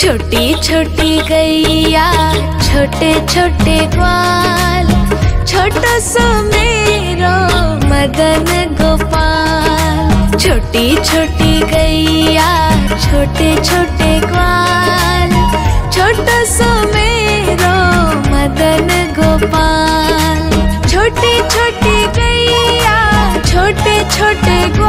छोटी छोटी गैया छोटे छोटे ग्वाल, छोटा सा मेरो मदन गोपाल। छोटी छोटी गैया छोटे छोटे ग्वाल, छोटा सा मेरो मदन गोपाल। छोटी छोटी गैया छोटे छोटे